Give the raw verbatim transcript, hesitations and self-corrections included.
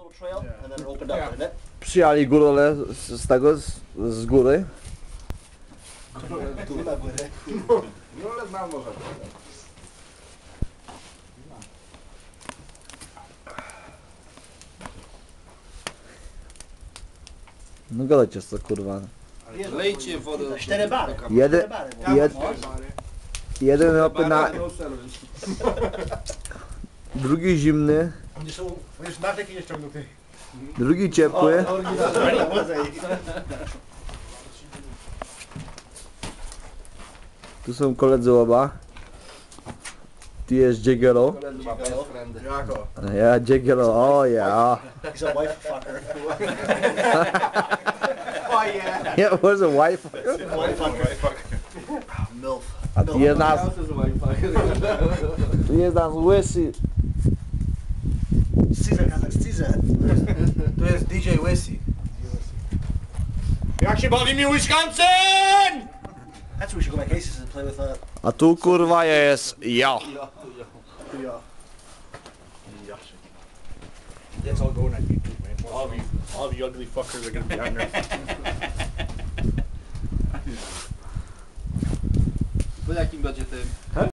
trail, and then it opened up, didn't it? Przyjali górole z, z tego, z, z góry. Górole znam może. No gadajcie co kurwa. Lejcie wodę. Cztery bary. Jeden, Cztery bary. bo- jed, jeden hopy na, No service. drugi zimny, Oni są, oni są nawet nie ściągnięty. drugi ciepły. Tu są koledzy oba. Tu jest Dziegero. Koledzy ma best friendy. Jako. Ja Dziegero, o ja. He's a wife fucker. O yeah. Ja was a wife. Wife fucker. Milf. A tu jest nas, House is a wifi. tu jest nas łysy. Caesar, Kazak, Caesar. To jest D J Wesy. Jak się bawimy Wisconsin? That's where we should go back Aces and play with uh, A tu kurwa jest ja. the, uh, That's all going on YouTube, man. All the, all the ugly fuckers are gonna be on there. Po jakim będzie tym?